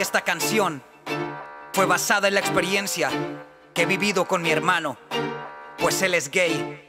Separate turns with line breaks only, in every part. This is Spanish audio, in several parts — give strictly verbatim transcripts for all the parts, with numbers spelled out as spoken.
esta canción fue basada en la experiencia que he vivido con mi hermano, pues él es gay.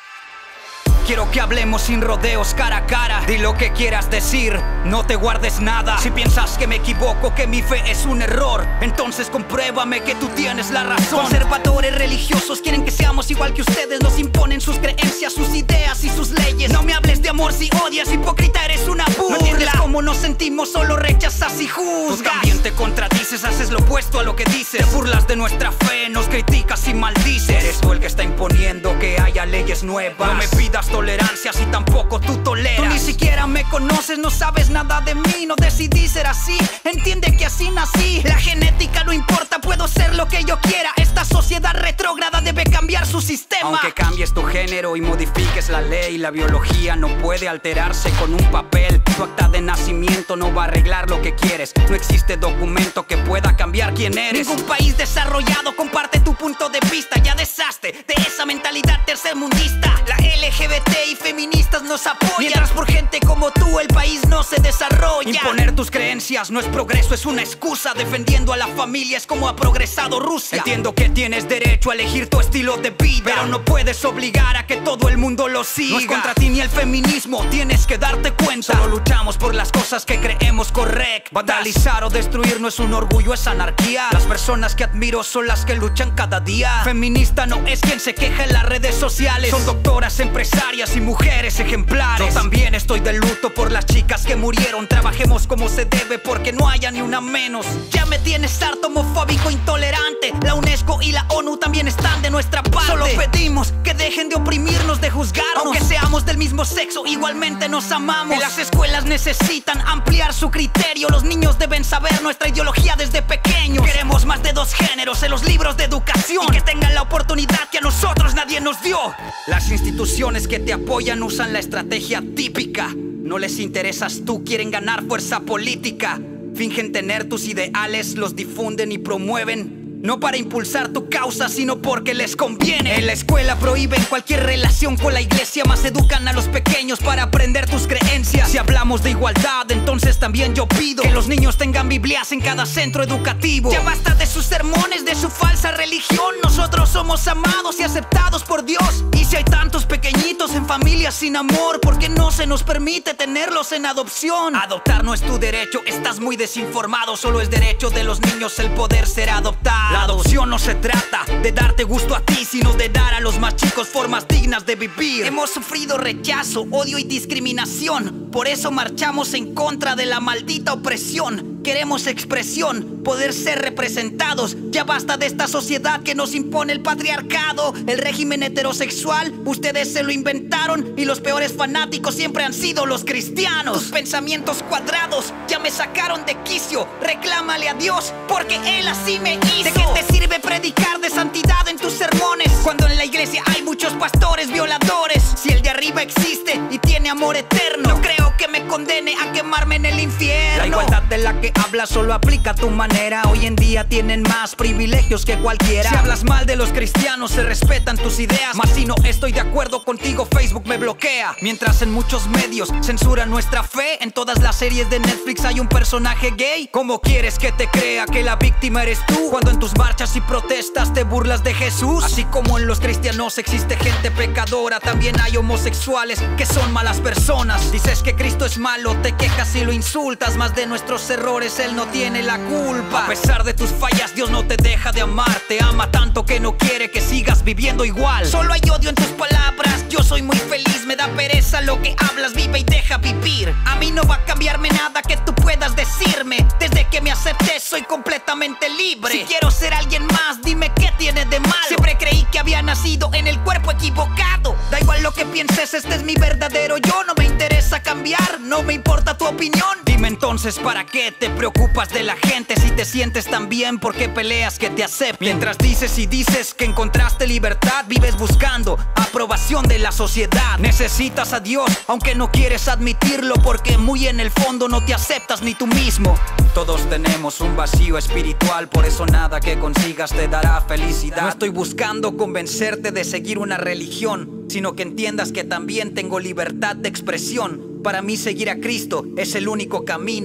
Quiero que hablemos sin rodeos, cara a cara. Di lo que quieras decir, no te guardes nada. Si piensas que me equivoco, que mi fe es un error, entonces compruébame que tú tienes la razón. Conservadores religiosos quieren que seamos igual que ustedes. Nos imponen sus creencias, sus ideas y sus leyes. No me hables de amor si odias, hipócrita, eres una burla. No entiendes cómo nos sentimos, solo rechazas y juzgas. Tú también te contradices, haces lo opuesto a lo que dices. Te burlas de nuestra fe, nos criticas y maldices. Eres tú el que está imponiendo que haya leyes nuevas. No me pidas tolerancia si tampoco tú toleras. Tú ni siquiera me conoces, no sabes nada de mí. No decidí ser así, entiende que así nací. La genética no importa, puedo ser lo que yo quiera. Esta sociedad retrógrada debe cambiar su sistema. Aunque cambies tu género y modifiques la ley, la biología no puede alterarse con un papel. Tu acta de nacimiento no va a arreglar lo que quieres. No existe documento que pueda cambiar quién eres. Ningún país desarrollado comparte tu punto de vista. Ya deshazte de esa mentalidad tercermundista. La L G B T y feministas nos apoyan, mientras por gente como tú el país no se desarrolla. Imponer tus creencias no es progreso, es una excusa. Defendiendo a la familia es como ha progresado Rusia. Entiendo que tienes derecho a elegir tu estilo de vida, pero no puedes obligar a que todo el mundo lo siga. No es contra ti ni el feminismo, tienes que darte cuenta. Solo luchamos por las cosas que creemos correctas. Vandalizar o destruir no es un orgullo, es anarquía. Las personas que admiro son las que luchan cada día. Feminista no es quien se queja en las redes sociales. Son doctoras, empresarias y mujeres ejemplares. Yo también estoy de luto por las chicas que murieron. Trabajemos como se debe porque no haya ni una menos. Ya me tienes harto, homofóbico, intolerante. La UNESCO y la ONU también están de nuestra parte. Solo pedimos que dejen de oprimirnos, de juzgarnos. Aunque seamos del mismo sexo, igualmente nos amamos. Las escuelas necesitan ampliar su criterio. Los niños deben saber nuestra ideología desde pequeños. Queremos más de dos géneros en los libros de educación, y que tengan la oportunidad que a nosotros nadie nos dio. Las instituciones que te apoyan usan la estrategia típica. No les interesas tú, quieren ganar fuerza política. Fingen tener tus ideales, los difunden y promueven. No para impulsar tu causa, sino porque les conviene. En la escuela prohíben cualquier relación con la iglesia, más educan a los pequeños para aprender tus creencias. Si hablamos de igualdad, entonces también yo pido que los niños tengan Biblias en cada centro educativo. Ya basta de sus sermones, de su falsa religión. Nosotros somos amados y aceptados por Dios. Y si hay tantos pequeñitos en familias sin amor, ¿por qué no se nos permite tenerlos en adopción? Adoptar no es tu derecho, estás muy desinformado. Solo es derecho de los niños el poder ser adoptados. La adopción no se trata de darte gusto a ti, sino de dar a los más chicos formas dignas de vivir. Hemos sufrido rechazo, odio y discriminación. Por eso marchamos en contra de la maldita opresión. Queremos expresión, poder ser representados. Ya basta de esta sociedad que nos impone el patriarcado, el régimen heterosexual. Ustedes se lo inventaron y los peores fanáticos siempre han sido los cristianos. Tus pensamientos cuadrados ya me sacaron de quicio. Reclámale a Dios porque Él así me hizo. ¿De qué te sirve predicar de santidad en tus sermones cuando en la iglesia hay muchos pastores violadores? Si el de arriba existe y tiene amor eterno, no creo que me condene a quemarme en el infierno. La igualdad de la que hablas solo aplica a tu manera. Hoy en día tienen más privilegios que cualquiera. Si hablas mal de los cristianos se respetan tus ideas, mas si no estoy de acuerdo contigo Facebook me bloquea. Mientras en muchos medios censuran nuestra fe, en todas las series de Netflix hay un personaje gay. ¿Cómo quieres que te crea que la víctima eres tú cuando en tus marchas y protestas te burlas de Jesús? Así como en los cristianos existe gente pecadora, también hay homosexuales que son malas personas. Dices que Cristo es malo, te quejas y lo insultas, mas de nuestros errores Él no tiene la culpa. A pesar de tus fallas Dios no te deja de amar. Te ama tanto que no quiere que sigas viviendo igual. Solo hay odio en tus palabras, yo soy muy feliz. Me da pereza lo que hablas, vive y deja vivir. A mí no va a cambiarme nada que tú puedas decirme. Desde que me acepté soy completamente libre. Si quiero ser alguien más, dime qué tiene de malo. Siempre creí que había nacido en el cuerpo equivocado. Da igual lo que pienses, este es mi verdadero yo. No me interesa cambiar, no me importa tu opinión. Dime entonces, ¿para qué te preocupas de la gente? Si te sientes tan bien, ¿por qué peleas que te acepten? Mientras dices y dices que encontraste libertad, vives buscando aprobación de la sociedad. Necesitas a Dios, aunque no quieres admitirlo, porque muy en el fondo no te aceptas ni tú mismo. Todos tenemos un vacío espiritual, por eso nada que consigas te dará felicidad. No estoy buscando convencerte de seguir una religión, sino que entiendas que también tengo libertad de expresión. Para mí seguir a Cristo es el único camino.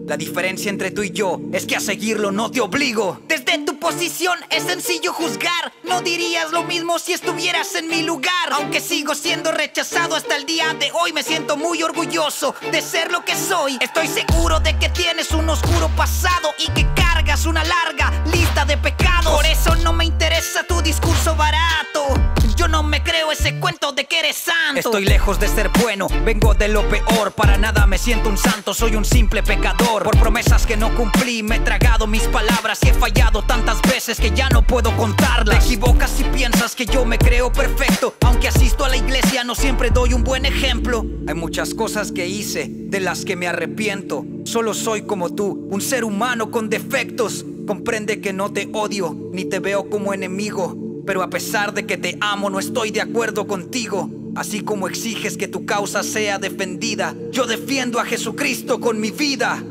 La diferencia entre tú y yo es que a seguirlo no te obligo. Desde tu posición es sencillo juzgar. No dirías lo mismo si estuvieras en mi lugar. Aunque sigo siendo rechazado hasta el día de hoy, me siento muy orgulloso de ser lo que soy. Estoy seguro de que tienes un oscuro pasado y que cargas una larga lista de pecados. Por eso no me interesa tu discurso barato. Yo no me creo ese cuento de que eres santo. Estoy lejos de ser bueno, vengo de lo peor. Para nada me siento un santo, soy un simple pecador. Por promesas que no cumplí, me he tragado mis palabras y he fallado tantas veces que ya no puedo contarlas. Te equivocas si piensas que yo me creo perfecto. Aunque asisto a la iglesia, no siempre doy un buen ejemplo. Hay muchas cosas que hice, de las que me arrepiento. Solo soy como tú, un ser humano con defectos. Comprende que no te odio, ni te veo como enemigo. Pero a pesar de que te amo, no estoy de acuerdo contigo. Así como exiges que tu causa sea defendida, yo defiendo a Jesucristo con mi vida.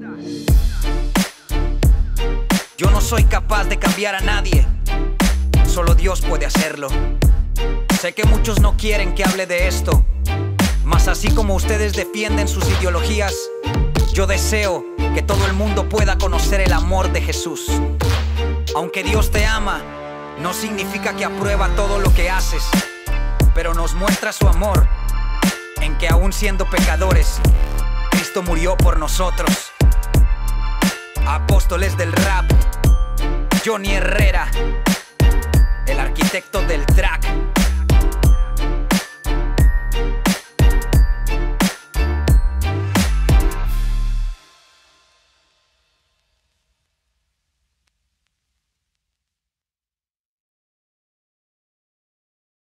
Yo no soy capaz de cambiar a nadie, solo Dios puede hacerlo. Sé que muchos no quieren que hable de esto, mas así como ustedes defienden sus ideologías, yo deseo que todo el mundo pueda conocer el amor de Jesús. Aunque Dios te ama, no significa que aprueba todo lo que haces, pero nos muestra su amor en que aún siendo pecadores, Cristo murió por nosotros. Apóstoles del rap, Johnny Herrera, el arquitecto del track.